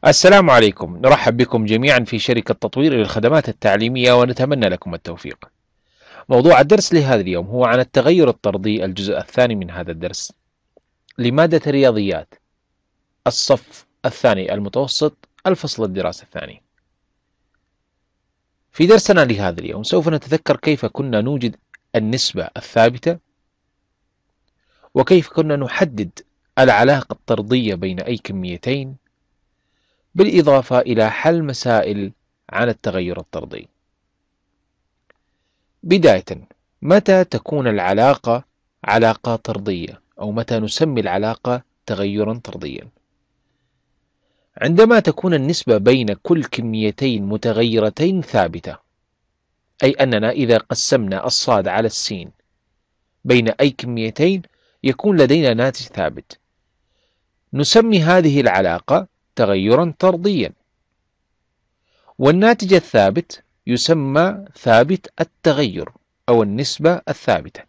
السلام عليكم، نرحب بكم جميعا في شركة تطوير للخدمات التعليمية ونتمنى لكم التوفيق. موضوع الدرس لهذا اليوم هو عن التغير الطردي، الجزء الثاني من هذا الدرس لمادة الرياضيات، الصف الثاني المتوسط، الفصل الدراسي الثاني. في درسنا لهذا اليوم سوف نتذكر كيف كنا نوجد النسبة الثابتة، وكيف كنا نحدد العلاقة الطردية بين أي كميتين، بالإضافة إلى حل مسائل عن التغير الطردي. بداية، متى تكون العلاقة علاقة طردية، أو متى نسمي العلاقة تغيرا طرديا؟ عندما تكون النسبة بين كل كميتين متغيرتين ثابتة، أي أننا إذا قسمنا الصاد على السين بين أي كميتين يكون لدينا ناتج ثابت، نسمي هذه العلاقة تغيرا طرديا، والناتج الثابت يسمى ثابت التغير أو النسبة الثابتة.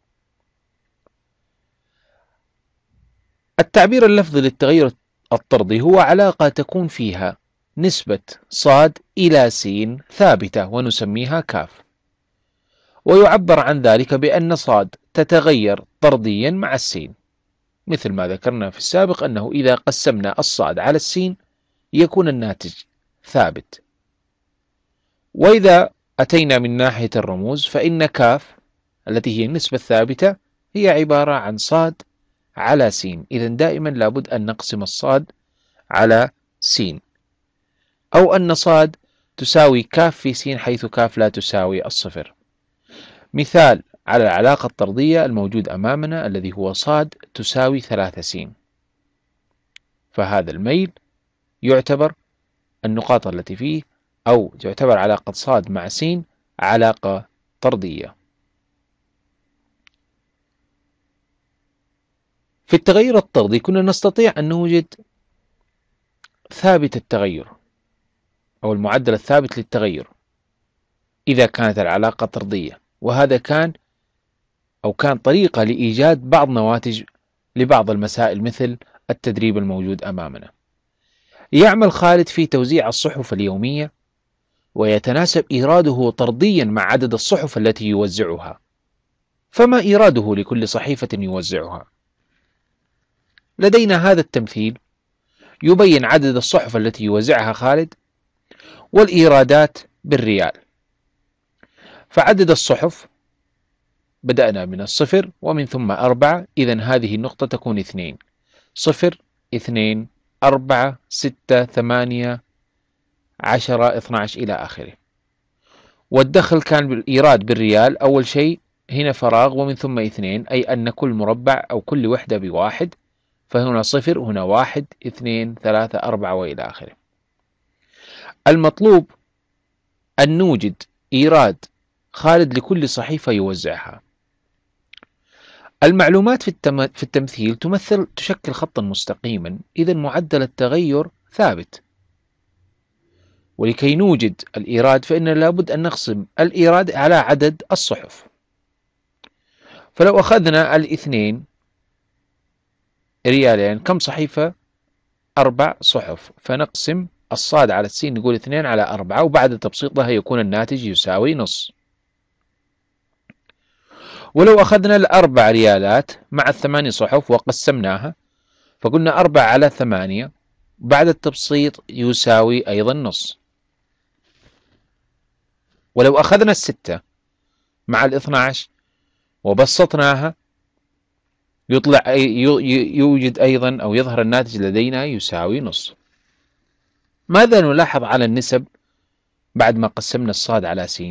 التعبير اللفظي للتغير الطردي هو علاقة تكون فيها نسبة صاد إلى س ثابتة ونسميها كاف، ويعبر عن ذلك بأن صاد تتغير طرديا مع السين، مثل ما ذكرنا في السابق أنه إذا قسمنا الصاد على السين يكون الناتج ثابت. وإذا أتينا من ناحية الرموز فإن كاف التي هي النسبة الثابتة هي عبارة عن صاد على س، إذا دائما لابد أن نقسم الصاد على س، أو أن صاد تساوي كاف في س حيث كاف لا تساوي الصفر. مثال على العلاقة الطردية الموجود أمامنا الذي هو صاد تساوي 3 س، فهذا الميل يعتبر النقاط التي فيه، أو يعتبر علاقة صاد مع س علاقة طردية. في التغير الطردي كنا نستطيع أن نوجد ثابت التغير أو المعدل الثابت للتغير إذا كانت العلاقة طردية، وهذا كان طريقة لإيجاد بعض نواتج لبعض المسائل مثل التدريب الموجود أمامنا. يعمل خالد في توزيع الصحف اليومية، ويتناسب إيراده طرديا مع عدد الصحف التي يوزعها، فما إيراده لكل صحيفة يوزعها؟ لدينا هذا التمثيل يبين عدد الصحف التي يوزعها خالد والإيرادات بالريال. فعدد الصحف بدأنا من الصفر ومن ثم 4، إذن هذه النقطة تكون 2، 0 2 4 6 8 10 12 إلى آخره. والدخل كان بالإيراد بالريال، أول شيء هنا فراغ ومن ثم 2، أي أن كل مربع أو كل وحدة بواحد، فهنا 0 هنا 1 2 3 4 وإلى آخره. المطلوب أن نوجد إيراد خالد لكل صحيفة يوزعها. المعلومات في التمثيل تشكل خطا مستقيما، إذا معدل التغير ثابت. ولكي نوجد الإيراد فإننا لابد أن نقسم الإيراد على عدد الصحف. فلو أخذنا 2 ريالين كم صحيفة؟ 4 صحف، فنقسم الصاد على السين نقول 2 على 4، وبعد تبسيطها يكون الناتج يساوي نص. ولو أخذنا 4 ريالات مع 8 صحف وقسمناها فقلنا 4 على 8 بعد التبسيط يساوي أيضا نص. ولو أخذنا 6 مع 12 وبسطناها يوجد أيضا أو يظهر الناتج لدينا يساوي نص. ماذا نلاحظ على النسب بعد ما قسمنا الصاد على س؟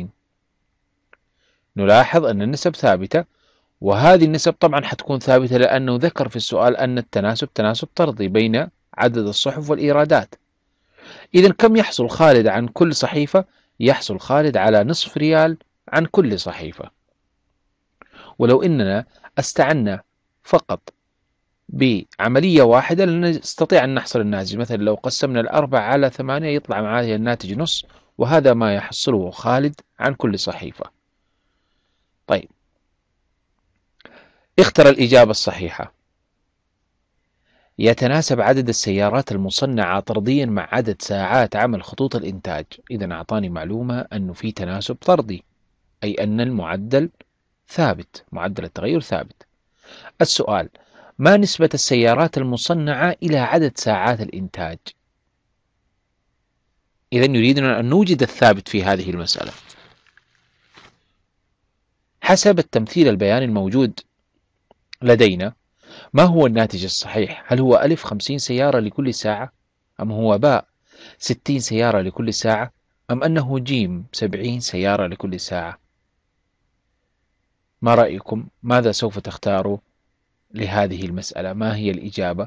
نلاحظ أن النسب ثابتة، وهذه النسب طبعا حتكون ثابتة لأنه ذكر في السؤال أن التناسب تناسب طردي بين عدد الصحف والإيرادات. إذن كم يحصل خالد عن كل صحيفة؟ يحصل خالد على نصف ريال عن كل صحيفة. ولو إننا استعنا فقط بعملية واحدة نستطيع أن نحصل الناتج، مثلا لو قسمنا 4 على 8 يطلع معنا الناتج نص، وهذا ما يحصله خالد عن كل صحيفة. طيب، اختر الإجابة الصحيحة. يتناسب عدد السيارات المصنعة طرديا مع عدد ساعات عمل خطوط الإنتاج. إذا أعطاني معلومة أنه في تناسب طردي، أي أن المعدل ثابت، معدل التغير ثابت. السؤال: ما نسبة السيارات المصنعة إلى عدد ساعات الإنتاج؟ إذا يريدنا أن نوجد الثابت في هذه المسألة. حسب التمثيل البياني الموجود لدينا، ما هو الناتج الصحيح؟ هل هو أ 50 سيارة لكل ساعة، أم هو باء 60 سيارة لكل ساعة، أم أنه ج 70 سيارة لكل ساعة؟ ما رأيكم؟ ماذا سوف تختاروا لهذه المسألة؟ ما هي الإجابة؟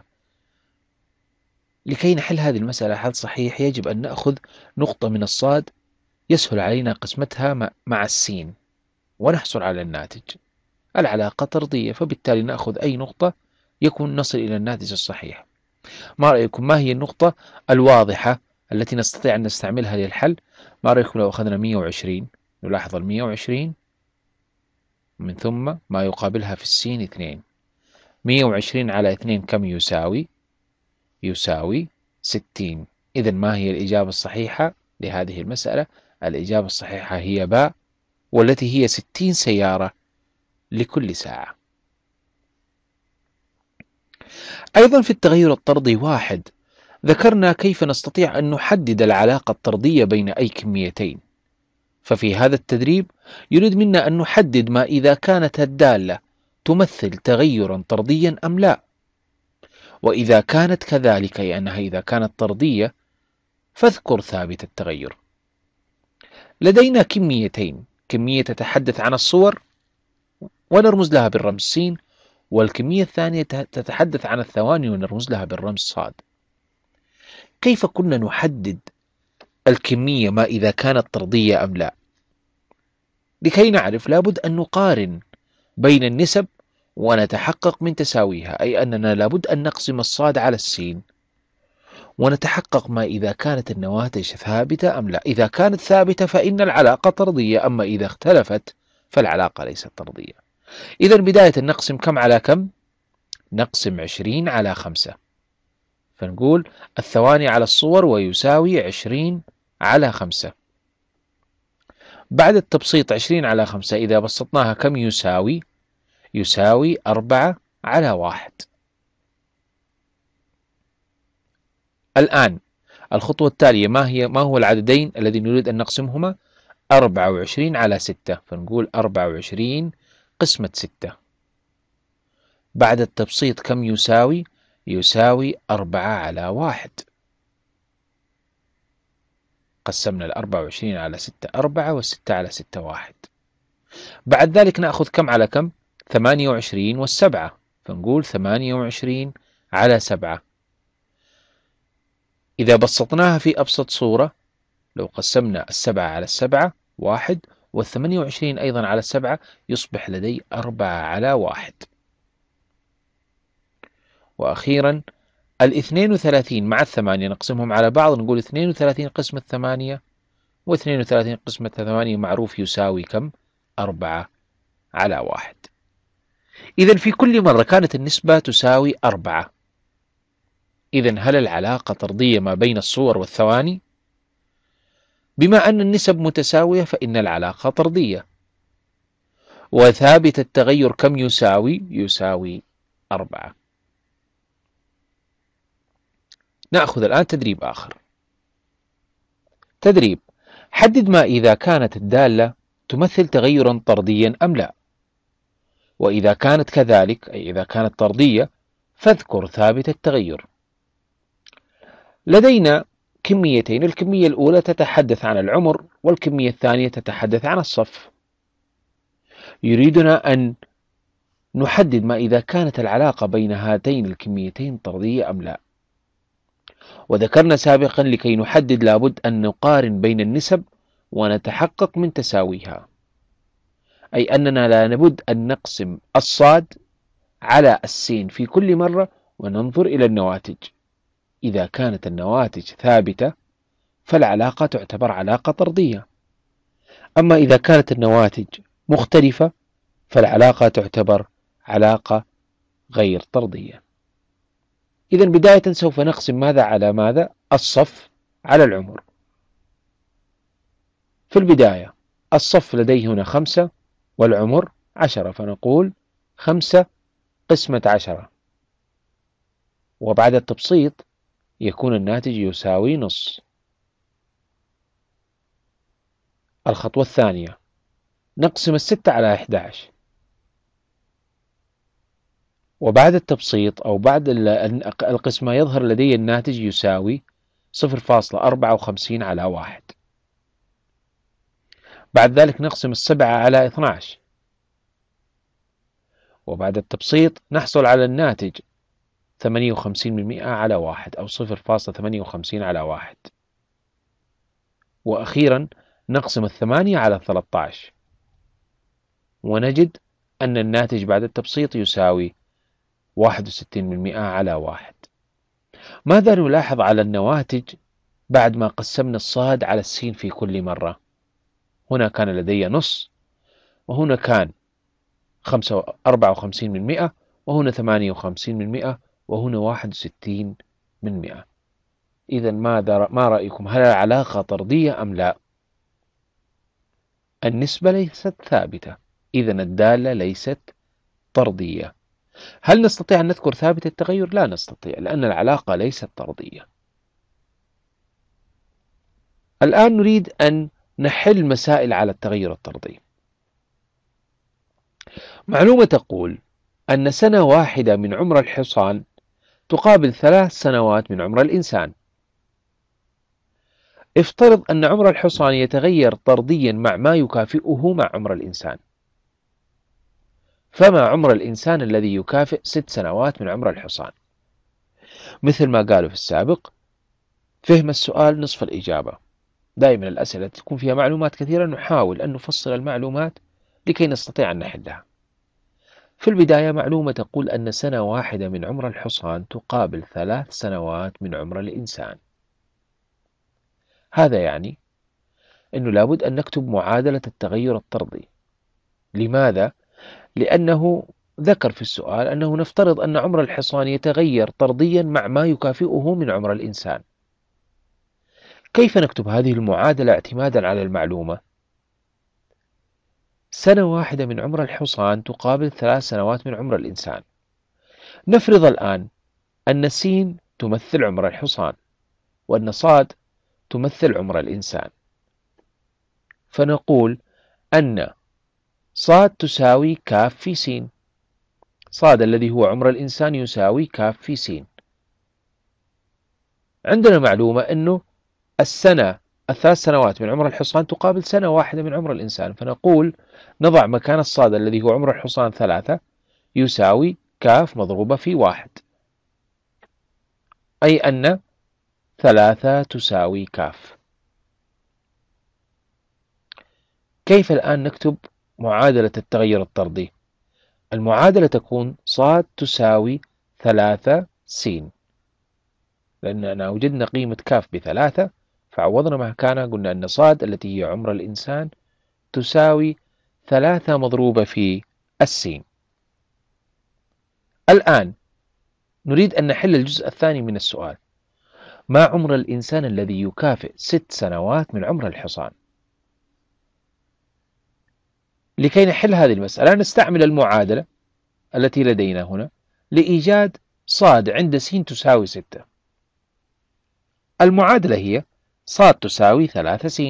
لكي نحل هذه المسألة حل صحيح يجب أن نأخذ نقطة من الصاد يسهل علينا قسمتها مع السين ونحصل على الناتج. العلاقة طردية، فبالتالي نأخذ أي نقطة يكون نصل إلى الناتج الصحيح. ما رأيكم؟ ما هي النقطة الواضحة التي نستطيع أن نستعملها للحل؟ ما رأيكم لو أخذنا 120؟ نلاحظ 120 من ثم ما يقابلها في السين 2. 120 على 2 كم يساوي؟ يساوي 60. إذا ما هي الإجابة الصحيحة لهذه المسألة؟ الإجابة الصحيحة هي باء، والتي هي 60 سيارة لكل ساعة. أيضا في التغير الطردي 1 ذكرنا كيف نستطيع أن نحدد العلاقة الطردية بين أي كميتين. ففي هذا التدريب يريد منا أن نحدد ما إذا كانت الدالة تمثل تغيرا طرديا أم لا، وإذا كانت كذلك، أي أنها إذا كانت طردية فاذكر ثابت التغير. لدينا كميتين، كمية تتحدث عن الصور ونرمز لها بالرمز س، والكمية الثانية تتحدث عن الثواني ونرمز لها بالرمز ص. كيف كنا نحدد الكمية ما إذا كانت طردية أم لا؟ لكي نعرف لابد أن نقارن بين النسب ونتحقق من تساويها، أي أننا لابد أن نقسم الصاد على السين ونتحقق ما إذا كانت النواتج ثابتة أم لا. إذا كانت ثابتة فإن العلاقة طردية، أما إذا اختلفت فالعلاقة ليست طردية. إذا بداية نقسم كم على كم؟ نقسم 20 على 5، فنقول الثواني على الصور ويساوي 20 على 5. بعد التبسيط 20 على 5 إذا بسطناها كم يساوي؟ يساوي 4 على 1. الآن الخطوة التالية ما هو العددين الذي نريد أن نقسمهما؟ 24 على 6، فنقول 24 قسمة 6. بعد التبسيط كم يساوي؟ يساوي 4 على 1. قسمنا 24 على 6 4، و6 على 6 1. بعد ذلك نأخذ كم على كم؟ 28 و7، فنقول 28 على 7. إذا بسطناها في أبسط صورة، لو قسمنا 7 على 7 1، وال28 أيضا على 7 يصبح لدي 4 على 1. وأخيرا 32 مع 8 نقسمهم على بعض، نقول 32 قسمة 8 و32 قسمة 8 معروف يساوي كم؟ 4 على 1. إذا في كل مرة كانت النسبة تساوي 4. إذا هل العلاقة طردية ما بين الصور والثواني؟ بما أن النسب متساوية فإن العلاقة طردية. وثابت التغير كم يساوي؟ يساوي 4. نأخذ الآن تدريب آخر. تدريب: حدد ما إذا كانت الدالة تمثل تغيرا طرديا أم لا، وإذا كانت كذلك، أي إذا كانت طردية، فاذكر ثابت التغير. لدينا كميتين، الكمية الأولى تتحدث عن العمر، والكمية الثانية تتحدث عن الصف. يريدنا أن نحدد ما إذا كانت العلاقة بين هاتين الكميتين طردية أم لا. وذكرنا سابقا لكي نحدد لابد أن نقارن بين النسب ونتحقق من تساويها، أي أننا لا نبد أن نقسم الصاد على السين في كل مرة وننظر إلى النواتج. إذا كانت النواتج ثابتة فالعلاقة تعتبر علاقة طردية، أما إذا كانت النواتج مختلفة فالعلاقة تعتبر علاقة غير طردية. إذا بداية سوف نقسم ماذا على ماذا؟ الصف على العمر. في البداية الصف لديه هنا 5 والعمر 10، فنقول 5 قسمة 10، وبعد التبسيط يكون الناتج يساوي نص. الخطوة الثانية نقسم 6 على 11، وبعد التبسيط أو بعد القسمة يظهر لدي الناتج يساوي 0.54 على 1. بعد ذلك نقسم 7 على 12، وبعد التبسيط نحصل على الناتج 58% على 1 أو 0.58 على 1. وأخيرا نقسم 8 على 13 ونجد أن الناتج بعد التبسيط يساوي 61% على 1. ماذا نلاحظ على النواتج بعد ما قسمنا الصاد على السين في كل مرة؟ هنا كان لدي نص، وهنا كان 54%، وهنا 58%، وهنا 61%. إذا ما رأيكم؟ هل العلاقة طردية أم لا؟ النسبة ليست ثابتة، إذا الدالة ليست طردية. هل نستطيع أن نذكر ثابت التغير؟ لا نستطيع، لأن العلاقة ليست طردية. الآن نريد أن نحل مسائل على التغير الطردي. معلومة تقول أن سنة واحدة من عمر الحصان تقابل 3 سنوات من عمر الإنسان. افترض أن عمر الحصان يتغير طرديا مع ما يكافئه مع عمر الإنسان. فما عمر الإنسان الذي يكافئ 6 سنوات من عمر الحصان؟ مثل ما قالوا في السابق، فهم السؤال نصف الإجابة. دائما الأسئلة تكون فيها معلومات كثيرة، نحاول أن نفصل المعلومات لكي نستطيع أن نحلها. في البداية معلومة تقول أن سنة واحدة من عمر الحصان تقابل 3 سنوات من عمر الإنسان. هذا يعني أنه لابد أن نكتب معادلة التغير الطردي. لماذا؟ لأنه ذكر في السؤال أنه نفترض أن عمر الحصان يتغير طرديا مع ما يكافئه من عمر الإنسان. كيف نكتب هذه المعادلة اعتمادا على المعلومة؟ سنة واحدة من عمر الحصان تقابل 3 سنوات من عمر الإنسان. نفرض الآن أن س تمثل عمر الحصان، وأن ص تمثل عمر الإنسان، فنقول أن ص تساوي ك في س. ص الذي هو عمر الإنسان يساوي ك في س. عندنا معلومة أنه الثلاث سنوات من عمر الحصان تقابل سنة واحدة من عمر الإنسان، فنقول نضع مكان الصاد الذي هو عمر الحصان 3 يساوي كاف مضروبة في 1، أي أن 3 تساوي كاف. كيف الآن نكتب معادلة التغير الطردي؟ المعادلة تكون صاد تساوي 3 س، لأننا وجدنا قيمة كاف ب3 فعوضنا مكانها، قلنا أن صاد التي هي عمر الإنسان تساوي 3 مضروبة في السين. الآن نريد أن نحل الجزء الثاني من السؤال. ما عمر الإنسان الذي يكافئ 6 سنوات من عمر الحصان؟ لكي نحل هذه المسألة نستعمل المعادلة التي لدينا هنا لإيجاد صاد عند س تساوي 6. المعادلة هي صاد تساوي 3 س.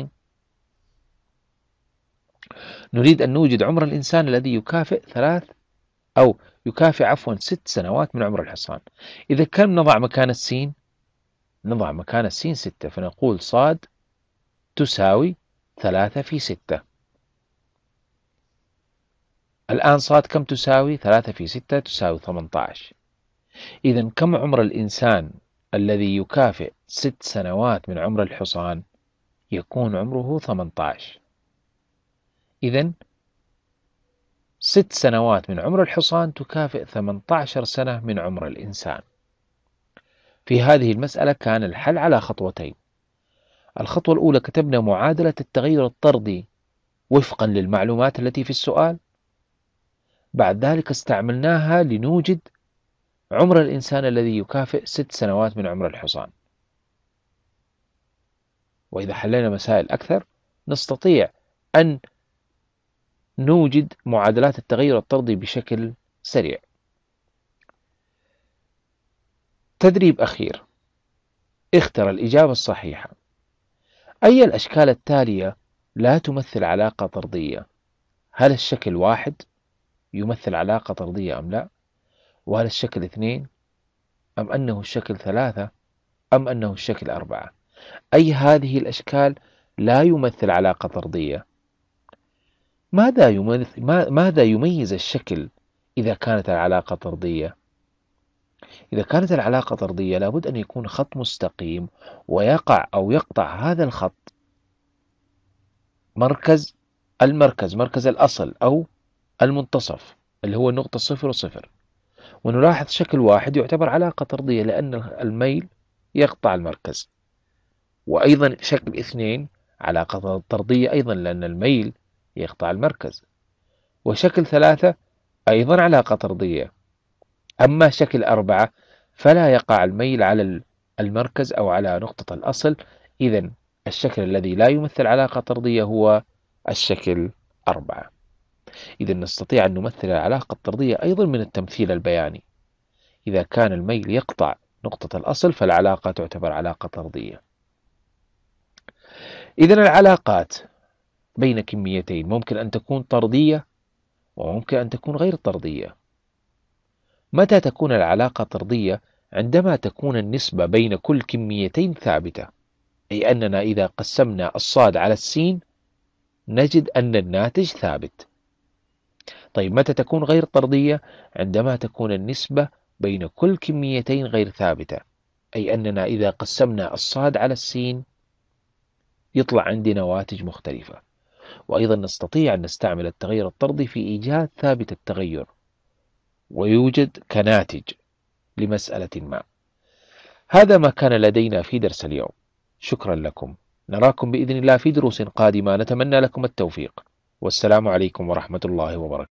نريد أن نوجد عمر الإنسان الذي يكافئ 6 سنوات من عمر الحصان. إذا كم نضع مكان السين؟ نضع مكان السين 6، فنقول صاد تساوي 3 في 6. الآن صاد كم تساوي؟ 3 في 6 تساوي 18. إذا كم عمر الإنسان الذي يكافئ 6 سنوات من عمر الحصان؟ يكون عمره 18. إذا 6 سنوات من عمر الحصان تكافئ 18 سنة من عمر الإنسان. في هذه المسألة كان الحل على خطوتين. الخطوة الأولى كتبنا معادلة التغير الطردي وفقا للمعلومات التي في السؤال. بعد ذلك استعملناها لنوجد عمر الإنسان الذي يكافئ 6 سنوات من عمر الحصان. وإذا حلينا مسائل أكثر نستطيع أن نوجد معادلات التغير الطردي بشكل سريع. تدريب أخير، اختر الإجابة الصحيحة. أي الأشكال التالية لا تمثل علاقة طردية؟ هل الشكل 1 يمثل علاقة طردية أم لا؟ وهل الشكل 2 أم أنه الشكل 3 أم أنه الشكل 4؟ أي هذه الأشكال لا يمثل علاقة طردية؟ ماذا يميز الشكل إذا كانت العلاقة طردية؟ إذا كانت العلاقة طردية لابد أن يكون خط مستقيم ويقع أو يقطع هذا الخط مركز مركز الأصل أو المنتصف اللي هو النقطة 0 و0. ونلاحظ شكل 1 يعتبر علاقة طردية لأن الميل يقطع المركز، وأيضا شكل 2 علاقة طردية أيضا لأن الميل يقطع المركز، وشكل 3 أيضا علاقة طردية. أما شكل 4 فلا يقع الميل على المركز أو على نقطة الأصل. إذن الشكل الذي لا يمثل علاقة طردية هو الشكل 4. إذن نستطيع أن نمثل العلاقة الطردية أيضا من التمثيل البياني. إذا كان الميل يقطع نقطة الأصل فالعلاقة تعتبر علاقة طردية. إذن العلاقات بين كميتين ممكن أن تكون طردية وممكن أن تكون غير طردية. متى تكون العلاقة طردية؟ عندما تكون النسبة بين كل كميتين ثابتة، أي أننا إذا قسمنا الصاد على السين نجد أن الناتج ثابت. طيب متى تكون غير طردية؟ عندما تكون النسبة بين كل كميتين غير ثابتة، أي أننا إذا قسمنا الصاد على السين يطلع عندنا نواتج مختلفة. وأيضا نستطيع أن نستعمل التغير الطردي في إيجاد ثابت التغير ويوجد كناتج لمسألة ما. هذا ما كان لدينا في درس اليوم. شكرا لكم، نراكم بإذن الله في دروس قادمة، نتمنى لكم التوفيق، والسلام عليكم ورحمة الله وبركاته.